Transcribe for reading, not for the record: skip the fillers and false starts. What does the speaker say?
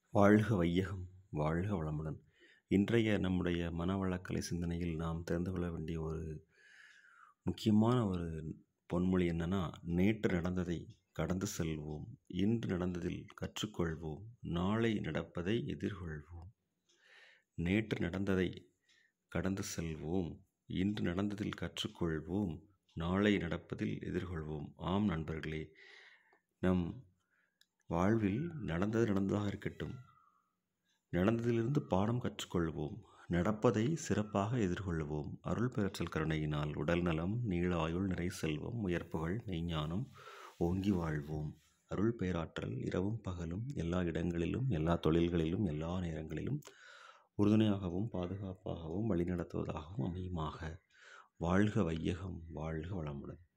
வாழ்க வையகம், வாழ்க வளமுடன். இன்றைய நம்முடைய மனவளக்கலை சிந்தனையில் நாம் தெரிந்து கொள்ள வேண்டிய ஒரு முக்கியமான ஒரு பொன்மொழி என்னன்னா, நேற்று நடந்ததை கடந்து செல்வோம், இன்று நடந்ததில் கற்றுக்கொள்வோம், நாளை நடப்பதை எதிர்கொள்வோம். நேற்று நடந்ததை கடந்து செல்வோம், இன்று நடந்ததில் கற்றுக்கொள்வோம், நாளை நடப்பதில் எதிர்கொள்வோம். ஆம் நண்பர்களே, நம் வாழ்வில் நடந்தது நடந்ததாக இருக்கட்டும், நடந்ததிலிருந்து பாடம் கற்றுக்கொள்வோம், நடப்பதை சிறப்பாக எதிர்கொள்வோம். அருள் பெறச்சல் கருணையினால் உடல் நலம், நீள ஆயுள், நிறை செல்வம், உயர்ப்புகள், மெய்ஞானம் ஓங்கி வாழ்வோம். அருள் பேராற்றல் இரவும் பகலும் எல்லா இடங்களிலும், எல்லா தொழில்களிலும், எல்லா நேரங்களிலும் உறுதுணையாகவும் பாதுகாப்பாகவும் வழிநடத்துவதாகவும் அமையுமாக. வாழ்க வையகம், வாழ்க வளமுடன்.